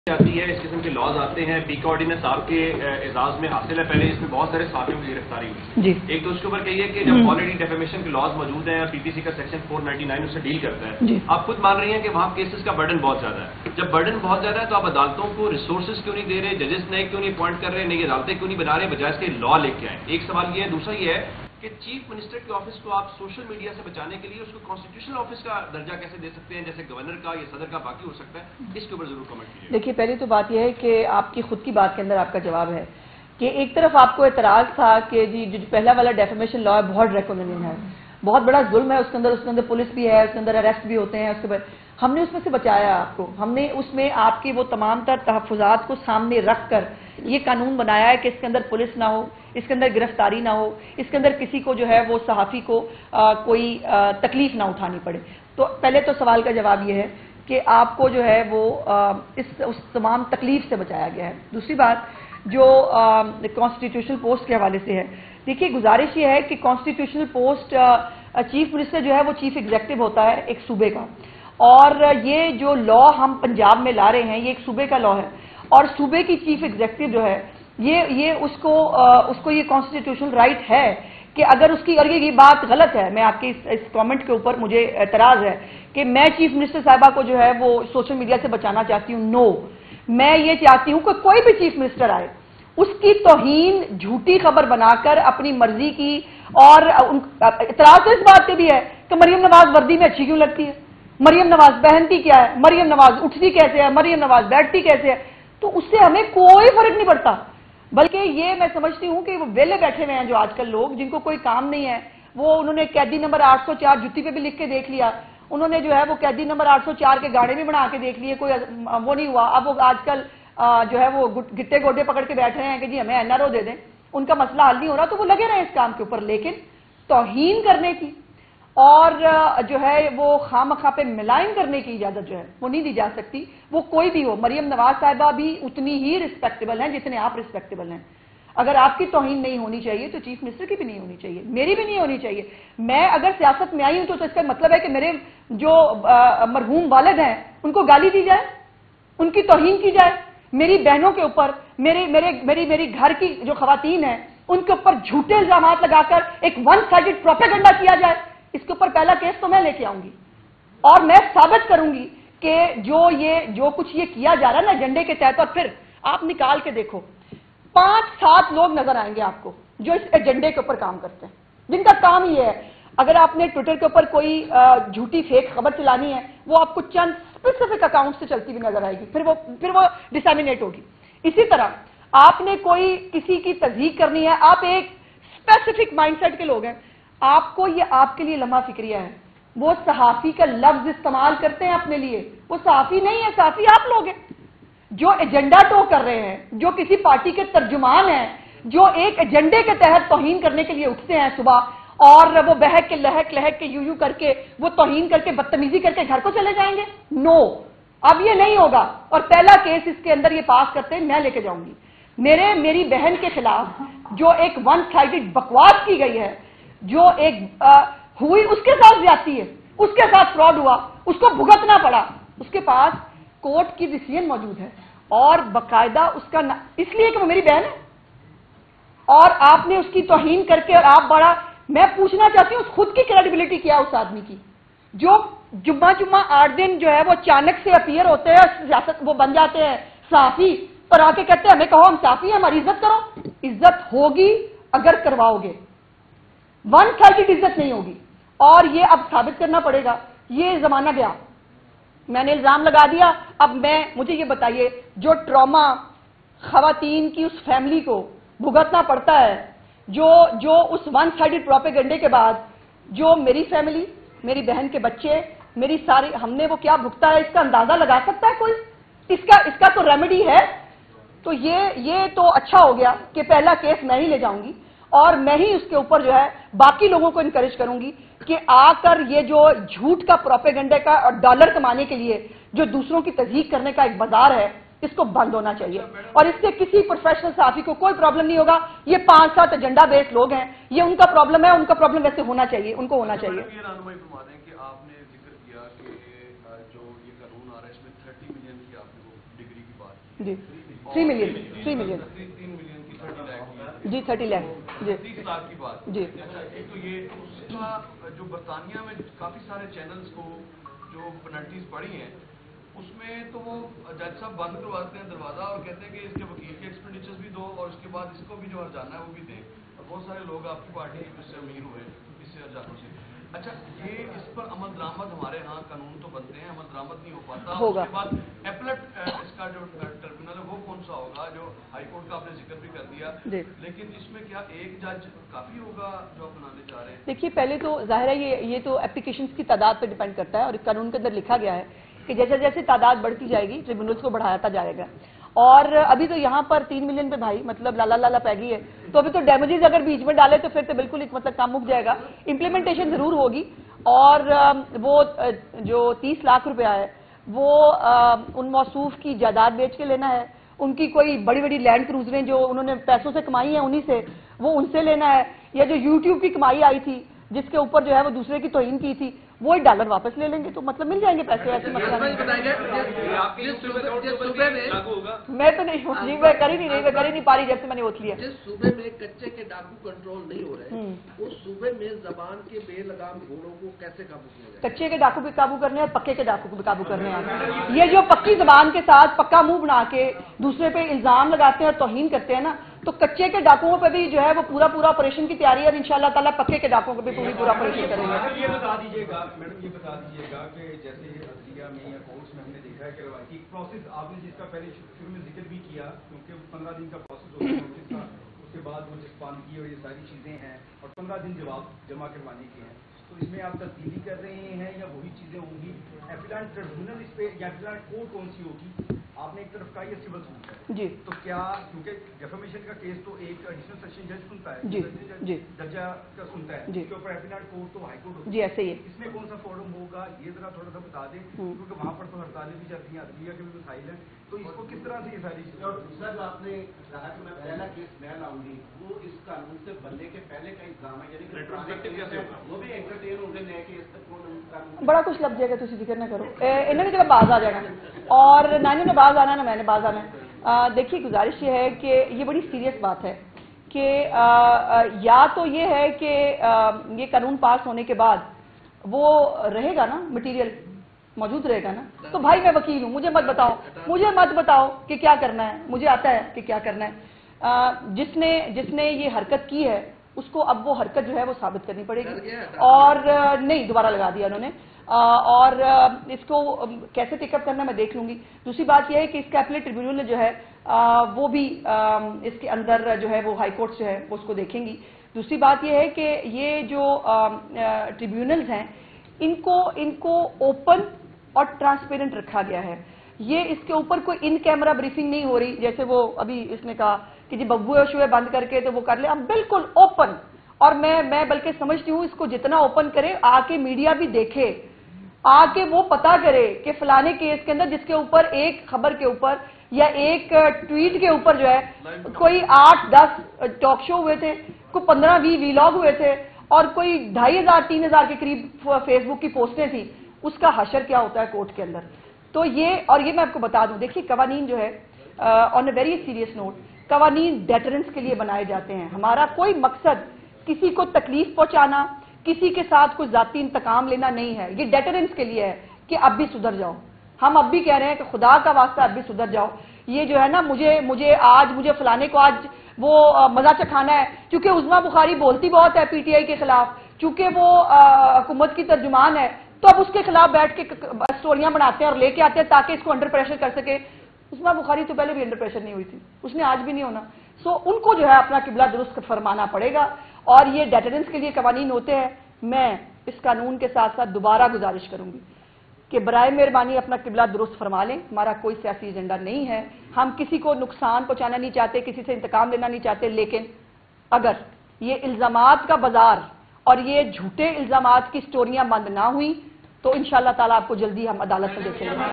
آتی ہے، اس قسم کے لاز آتے ہیں، پی کا آرڈیننس آپ کے اعزاز میں حاصل ہے، پہلے اس میں بہت سارے صحافیوں کی گرفتاری ہوئی جی۔ ایک تو اس کے اوپر کہیے کہ جب آلریڈی ڈیفیمیشن کے لاز موجود ہیں اور پی ٹی سی کا سیکشن 499 اس سے ڈیل کرتا ہے، جی۔ آپ خود مان رہی ہیں کہ وہاں کیسز کا برڈن بہت زیادہ ہے۔ جب برڈن بہت زیادہ ہے تو آپ عدالتوں کو ریسورسز کیوں نہیں دے رہے، ججز نئے کیوں نہیں اپوائنٹ کر رہے، نئی عدالتیں کیوں نہیں بنا رہے، بجائے اس کے لا لے کے آئیں۔ ایک سوال یہ ہے، دوسرا یہ ہے کہ چیف منسٹر کے آفس کو آپ سوشل میڈیا سے بچانے کے لیے اس کو کانسٹیٹیوشنل آفس کا درجہ کیسے دے سکتے ہیں، جیسے گورنر کا یا صدر کا باقی ہو سکتا ہے، اس کے اوپر ضرور کمنٹ کیجیے۔ دیکھیے، پہلی تو بات یہ ہے کہ آپ کی خود کی بات کے اندر آپ کا جواب ہے کہ ایک طرف آپ کو اعتراض تھا کہ جی جو پہلا والا ڈیفیمیشن لا ہے بہت ڈریکونین ہے، بہت بڑا ظلم ہے، اس کے اندر پولیس بھی ہے، اس کے اندر اریسٹ بھی ہوتے ہیں، اس کے بعد ہم نے اس میں سے بچایا آپ کو، ہم نے اس میں آپ کی وہ تمام تر تحفظات کو سامنے رکھ کر یہ قانون بنایا ہے کہ اس کے اندر پولیس نہ ہو، اس کے اندر گرفتاری نہ ہو، اس کے اندر کسی کو جو ہے وہ صحافی کو کوئی تکلیف نہ اٹھانی پڑے۔ تو پہلے تو سوال کا جواب یہ ہے کہ آپ کو جو ہے وہ اس تمام تکلیف سے بچایا گیا ہے۔ دوسری بات جو کانسٹیٹیوشنل پوسٹ کے حوالے سے ہے، دیکھیے گزارش یہ ہے کہ کانسٹیٹیوشنل پوسٹ چیف منسٹر جو ہے وہ چیف ایگزیکٹو ہوتا ہے ایک صوبے کا، اور یہ جو لا ہم پنجاب میں لا رہے ہیں یہ ایک صوبے کا لا ہے، اور صوبے کی چیف ایگزیکٹو جو ہے یہ اس کو یہ کانسٹیٹیوشنل رائٹ ہے کہ اگر اس کی یہ بات غلط ہے، میں آپ کے اس کامنٹ کے اوپر مجھے اعتراض ہے کہ میں چیف منسٹر صاحبہ کو جو ہے وہ سوشل میڈیا سے بچانا چاہتی ہوں، نو، میں یہ چاہتی ہوں کہ کوئی بھی چیف منسٹر آئے اس کی توہین جھوٹی خبر بنا کر اپنی مرضی کی، اور اعتراض تو اس بات پہ بھی ہے کہ مریم نواز وردی میں اچھی کیوں لگتی ہے، مریم نواز پہنتی کیا ہے، مریم نواز اٹھتی کیسے ہے، مریم نواز بیٹھتی کیسے ہے، تو اس سے ہمیں کوئی فرق نہیں پڑتا، بلکہ یہ میں سمجھتی ہوں کہ وہ ویلے بیٹھے ہوئے ہیں جو آج کل لوگ جن کو کوئی کام نہیں ہے، وہ انہوں نے قیدی نمبر 804 جتی پہ بھی لکھ کے دیکھ لیا، انہوں نے جو ہے وہ قیدی نمبر 804 کے گاڑے بھی بنا کے دیکھ لیے، کوئی وہ نہیں ہوا، اب وہ آج کل جو ہے وہ گٹے گوڈے پکڑ کے بیٹھ رہے ہیں کہ جی ہمیں این آر او دے دیں، ان کا مسئلہ حل نہیں ہو رہا تو وہ لگے رہے اس کام کے اوپر، لیکن توہین کرنے کی اور جو ہے وہ خواہ پہ ملائم کرنے کی اجازت جو ہے وہ نہیں دی جا سکتی، وہ کوئی بھی ہو۔ مریم نواز صاحبہ بھی اتنی ہی رسپیکٹیبل ہیں جتنے آپ رسپیکٹیبل ہیں، اگر آپ کی توہین نہیں ہونی چاہیے تو چیف منسٹر کی بھی نہیں ہونی چاہیے، میری بھی نہیں ہونی چاہیے۔ میں اگر سیاست میں آئی ہوں تو اس کا مطلب ہے کہ میرے جو مرحوم والد ہیں ان کو گالی دی جائے، ان کی توہین کی جائے، میری بہنوں کے اوپر، میری گھر کی جو خواتین ہیں ان کے اوپر جھوٹے الزامات لگا کر ایک ون سائیڈڈ پروپیگنڈا کیا جائے، اس کے اوپر پہلا کیس تو میں لے کے آؤں گی، اور میں ثابت کروں گی کہ جو کچھ یہ کیا جا رہا ہے نا ایجنڈے کے تحت، اور پھر آپ نکال کے دیکھو 5-7 لوگ نظر آئیں گے آپ کو جو اس ایجنڈے کے اوپر کام کرتے ہیں، جن کا کام یہ ہے، اگر آپ نے ٹویٹر کے اوپر کوئی جھوٹی فیک خبر چلانی ہے وہ آپ کو چند اسپیسیفک اکاؤنٹ سے چلتی ہوئی نظر آئے گی، پھر وہ ڈسیمینیٹ ہوگی۔ اسی طرح آپ نے کوئی کسی کی تصدیق کرنی ہے، آپ ایک اسپیسیفک مائنڈ سیٹ کے لوگ ہیں، آپ کو یہ آپ کے لیے لمحہ فکریہ ہے، وہ صحافی کا لفظ استعمال کرتے ہیں اپنے لیے، وہ صحافی نہیں ہے، صحافی آپ لوگ ہیں جو ایجنڈا ٹو کر رہے ہیں، جو کسی پارٹی کے ترجمان ہیں، جو ایک ایجنڈے کے تحت توہین کرنے کے لیے اٹھتے ہیں صبح، اور وہ بہک کے لہک کے یوں کر کے وہ توہین کر کے بدتمیزی کر کے گھر کو چلے جائیں گے، نو، اب یہ نہیں ہوگا، اور پہلا کیس اس کے اندر یہ پاس کرتے ہیں میں لے کے جاؤں گی۔ میری بہن کے خلاف جو ایک ون سائیڈڈ بکواس کی گئی ہے، جو ایک ہوئی، اس کے ساتھ زیادتی ہے، اس کے ساتھ فراڈ ہوا، اس کو بھگتنا پڑا، اس کے پاس کورٹ کی ڈیسیژن موجود ہے، اور باقاعدہ اس کا اس لیے کہ وہ میری بہن ہے، اور آپ نے اس کی توہین کر کے، اور آپ بڑا، میں پوچھنا چاہتی ہوں خود کی کریڈیبلٹی کیا اس آدمی کی جو جمعہ 8 دن جو ہے وہ اچانک سے اپیئر ہوتے ہیں، سیاست وہ بن جاتے ہیں صحافی، اور آ کے کہتے ہیں ہمیں کہو ہم صحافی ہیں، ہماری عزت کرو، عزت ہوگی اگر کرواؤ گے، ون سائیڈڈ عزت نہیں ہوگی، اور یہ اب ثابت کرنا پڑے گا، یہ زمانہ گیا، میں نے الزام لگا دیا، اب مجھے یہ بتائیے جو ٹراما خواتین کی اس فیملی کو بھگتنا پڑتا ہے، جو اس ون سائیڈڈ پروپیگنڈے کے بعد جو میری فیملی، میری بہن کے بچے، میری ساری، ہم نے وہ کیا بھگتا ہے، اس کا اندازہ لگا سکتا ہے کوئی؟ اس کا تو ریمیڈی ہے، تو یہ تو اچھا ہو گیا کہ پہلا کیس میں ہی لے جاؤں گی، اور میں ہی اس کے اوپر جو ہے باقی لوگوں کو انکریج کروں گی کہ آ کر یہ جو جھوٹ کا پروپیگنڈے کا اور ڈالر کمانے کے لیے جو دوسروں کی تصدیق کرنے کا ایک بازار ہے، اس کو بند ہونا چاہیے، اور اس سے کسی پروفیشنل صحافی کو کوئی پرابلم نہیں ہوگا۔ یہ 5-7 ایجنڈا بیس لوگ ہیں، یہ ان کا پرابلم ہے، ان کا پرابلم ویسے ہونا چاہیے، ان کو ہونا چاہیے۔ آپ نے ذکر کیا کہ جو یہ قانون آ رہا ہے اس میں 30 ملین کی آپ نے ڈگری کی بات جی 3 ملین کی 30 لاکھ جی 30 لاکھ جی 30 لاکھ کی بات جی اچھا ایک تو یہ اس کا جو برطانیہ میں کافی سارے چینلز کو جو پینلٹیز پڑی ہیں اس میں تو وہ جج صاحب بند کرواتے ہیں دروازہ اور کہتے ہیں کہ اس کے وکیل کے ایکسپینڈیچر بھی دو اور اس کے بعد اس کو بھی جو ہرجانہ ہے وہ بھی دیں اور بہت سارے لوگ آپ کی پارٹی اس سے امیر ہوئے اس سے ہرجانوں سے اچھا یہ اس پر عمل درآمد ہمارے ہاں قانون تو بنتے ہیں عمل درآمد نہیں ہو پاتا ہوگا اس کے بعد ایپلٹ اس کا جو ٹربیونل ہے وہ کون سا ہوگا جو ہائی کورٹ کا آپ نے ذکر بھی کر دیا لیکن اس میں کیا ایک جج کافی ہوگا جو آپ بنانے چاہ رہے ہیں دیکھیے پہلے تو ظاہر ہے یہ تو اپلیکیشنز کی تعداد پہ ڈیپینڈ کرتا ہے اور قانون کے اندر لکھا گیا ہے کہ جیسے جیسے تعداد بڑھتی جائے گی ٹریبیونلز کو بڑھاتا جائے گا اور ابھی تو یہاں پر 3 ملین پہ بھائی مطلب لالا پہ گئی ہے تو ابھی تو ڈیمیجز اگر بیچ میں ڈالے تو پھر تو بالکل ایک مطلب کام مک جائے گا امپلیمنٹیشن ضرور ہوگی اور وہ جو 30 لاکھ روپیہ ہے وہ ان موصوف کی جائیداد بیچ کے لینا ہے ان کی کوئی بڑی بڑی لینڈ کروزریں جو انہوں نے پیسوں سے کمائی ہیں انہی سے وہ ان سے لینا ہے یا جو یوٹیوب کی کمائی آئی تھی جس کے اوپر جو ہے وہ دوسرے کی توہین کی تھی وہ $1 واپس لے لیں گے تو مطلب مل جائیں گے پیسے ایسے مسئلہ میں تو نہیں جی میں کر ہی نہیں پا رہی جب سے میں نے ووٹ لیا جس صوبے میں کچے کے ڈاکو کنٹرول نہیں ہو رہے اس صوبے میں زبان کے بے لگام گھوڑوں کو کیسے قابو کیا جائے کچے کے ڈاکو بھی قابو کرنے اور پکے کے ڈاکو کو بھی قابو کرنے ہیں یہ جو پکی زبان کے ساتھ پکا منہ بنا کے دوسرے پہ الزام لگاتے ہیں اور توہین کرتے ہیں نا تو کچے کے ڈاکوؤں پہ بھی جو ہے وہ پورا آپریشن کی تیاری ہے اور انشاءاللہ تعالیٰ پکے کے ڈاکوؤں کو بھی پورا آپریشن کریں گے یہ بتا دیجیے گا میڈم یہ بتا دیجیے گا کہ جیسے عدلیہ میں یا کورٹس میں ہم نے دیکھا ہے کہ روایتی پروسیس آپ نے جس کا پہلے شروع میں ذکر بھی کیا کیونکہ 15 دن کا پروسیس ہوتا ہے نوٹس کا اس کے بعد وہ جسپاندگی اور یہ ساری چیزیں ہیں اور 15 دن جواب جمع کروانے کے ہیں تو اس میں آپ تبدیلی کر رہے ہیں یا وہی چیزیں ہوں گی ایپیلنٹ ٹریبیونل اس پہ یا ایپیلنٹ کورٹ کون سی ہوگی آپ نے ایک طرف کہا یہ سول سوٹ ہے جی تو کیا کیونکہ ڈیفیمیشن کا کیس تو ایک ایڈیشنل سیشن جج سنتا ہے جی ججا کا سنتا ہے اس کے اوپر ایپیلنٹ کورٹ تو ہائی کورٹ ہوتی ہے جی ایسے ہی اس میں کون سا فورم ہوگا یہ ذرا تھوڑا سا بتا دیں کیونکہ وہاں پر تو ہڑتالیں بھی چلتی ہیں عدلیہ کے بھی مسائل ہیں تو اس کو کس طرح سے یہ ساری چیزیں اور دوسرا جو آپ نے کہا کہ میں پہلا کیس میں لاؤں گی وہ اس قانون سے بننے کے پہلے کا انتظام ہے یعنی وہ بھی انٹرٹین ہوں گے نئے کیس تک بڑا کچھ لگ جائے گا تھی ذکر نہ کرو انہوں نے جب باز آ جائے گا اور نانی نے باز آنا نہ میں نے باز آنا ہے دیکھیے گزارش یہ ہے کہ یہ بڑی سیریس بات ہے کہ یا تو یہ ہے کہ یہ قانون پاس ہونے کے بعد وہ رہے گا نا مٹیریل موجود رہے گا نا تو بھائی میں وکیل ہوں مجھے مت بتاؤ کہ کیا کرنا ہے مجھے آتا ہے کہ کیا کرنا ہے جس نے یہ حرکت کی ہے اس کو اب وہ حرکت جو ہے وہ ثابت کرنی پڑے گی اور نہیں دوبارہ لگا دیا انہوں نے اور اس کو کیسے ٹیک اپ کرنا میں دیکھ لوں گی دوسری بات یہ ہے کہ اس کا اپیلیٹ ٹریبیونل نے جو ہے وہ بھی اس کے اندر جو ہے وہ ہائی کورٹ جو ہے وہ اس کو دیکھیں گی دوسری بات یہ ہے کہ یہ جو ٹریبیونلز ہیں ان کو اوپن اور ٹرانسپیرنٹ رکھا گیا ہے یہ اس کے اوپر کوئی ان کیمرہ بریفنگ نہیں ہو رہی جیسے وہ ابھی اس نے کہا کہ جی ببو شوئے بند کر کے تو وہ کر لے ہم بالکل اوپن اور میں بلکہ سمجھتی ہوں اس کو جتنا اوپن کرے آ کے میڈیا بھی دیکھے آ کے وہ پتا کرے کہ فلانے کیس کے اندر جس کے اوپر ایک خبر کے اوپر یا ایک ٹویٹ کے اوپر جو ہے کوئی 8-10 ٹاک شو ہوئے تھے کوئی 15-20 ویلاگ ہوئے تھے اور کوئی 2500-3000 کے قریب فیس بک کی پوسٹیں تھیں اس کا حشر کیا ہوتا ہے کورٹ کے اندر تو یہ میں آپ کو بتا دوں دیکھیے قوانین جو ہے on a very serious note قوانین ڈیٹرنس کے لیے بنائے جاتے ہیں ہمارا کوئی مقصد کسی کو تکلیف پہنچانا کسی کے ساتھ کوئی ذاتی انتقام لینا نہیں ہے یہ ڈیٹرنس کے لیے ہے کہ اب بھی سدھر جاؤ ہم اب بھی کہہ رہے ہیں کہ خدا کا واسطہ اب بھی سدھر جاؤ یہ جو ہے نا مجھے فلانے کو آج وہ مزہ چکھانا ہے کیونکہ عظما بخاری بولتی بہت ہے پی ٹی آئی کے خلاف چونکہ وہ حکومت کی ترجمان ہے تو اب اس کے خلاف بیٹھ کے سٹوریاں بناتے ہیں اور لے کے آتے ہیں تاکہ اس کو انڈر پریشر کر سکے عظما بخاری تو پہلے بھی انڈر پریشر نہیں ہوئی تھی اس نے آج بھی نہیں ہونا سو ان کو جو ہے اپنا قبلہ درست فرمانا پڑے گا اور یہ ڈیٹرنس کے لیے قوانین ہوتے ہیں میں اس قانون کے ساتھ ساتھ دوبارہ گزارش کروں گی کہ برائے مہربانی اپنا قبلہ درست فرما لیں ہمارا کوئی سیاسی ایجنڈا نہیں ہے ہم کسی کو نقصان پہنچانا نہیں چاہتے کسی سے انتقام لینا نہیں چاہتے لیکن اگر یہ الزامات کا بازار اور یہ جھوٹے الزامات کی سٹوریاں بند نہ ہوئی تو انشاءاللہ تعالیٰ آپ کو جلدی ہم عدالت میں دیکھیں گے